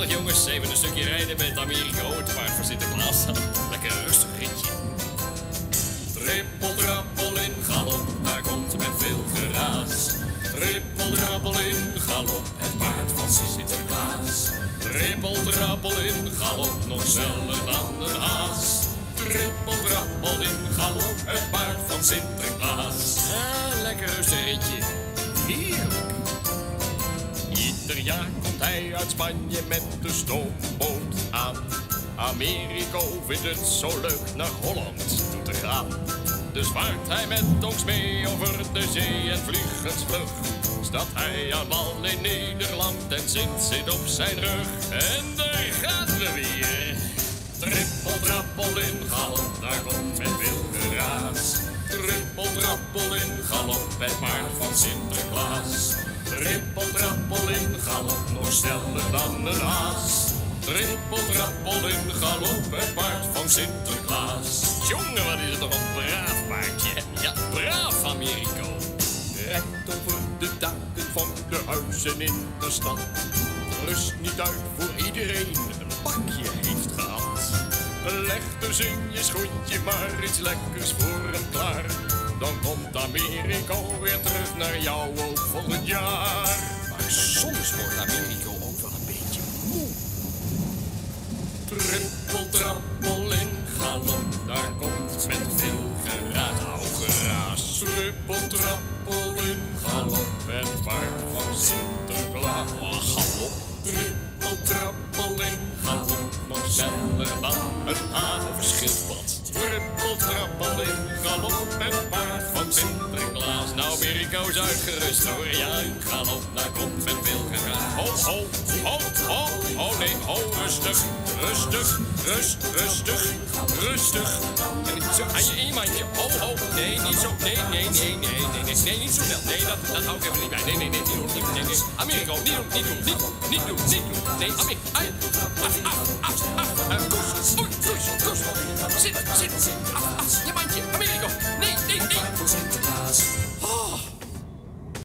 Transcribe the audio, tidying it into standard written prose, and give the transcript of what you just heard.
Gezellig jongens, even een stukje rijden met Americo, het paard van Sinterklaas. Lekker een rustig ritje. Trippel, trappel in galop, daar komt met veel geraas. Trippel, trappel in galop, het paard van Sinterklaas. Trippel, trappel in galop, nog sneller dan een haas. Trippel, trappel in galop, het paard van Sinterklaas. Lekker rustig ritje. Heerlijk. Ieder jaar komt hij uit Spanje met de stoomboot aan. Americo vindt het zo leuk naar Holland toe te gaan. Dus vaart hij met ons mee over de zee en vliegensvlug. Staat hij aan wal in Nederland en Sint zit op zijn rug. En daar gaan we weer. Trippel, trappel in galop, daar komt met veel geraas. Trippel, trappel in galop, het paard van Sinterklaas. Trippel, trappel in galop, nog sneller dan een haas. Trippel, trappel in galop, het paard van Sinterklaas. Jongen, wat is het toch een braaf paardje. Ja, braaf Americo. Rijdt over de daken van de huizen in de stad. Rust niet uit voor iedereen, een pakje heeft gehad. Leg dus in je schoentje maar iets lekkers voor hem klaar. Dan komt Americo weer terug naar jou ook volgend jaar. Maar soms wordt Americo ook wel een beetje moe. Trippel, trappel in galop, daar komt met veel geraas. Nou, geraas. Trippel, trappel in galop, het paard van Sinterklaas. Galop. Trippel, trappel in galop, nog sneller dan een haas. Of een schildpad. Trippel, trappel in galop, het paard van Sinterklaas. Nou, Americo is uitgerust hoor. Ja, in galop, daar komt met veel geraas. Ho, ho, ho, ho, ho, nee, ho, rustig, rustig, rustig, rustig. En niet zo aan je iemandje. Ho, ho, nee, niet zo, nee, niet zo snel. Nee, dat hou ik even niet bij. Nee, niet doen, nee. Americo, niet doen. Nee, Americo,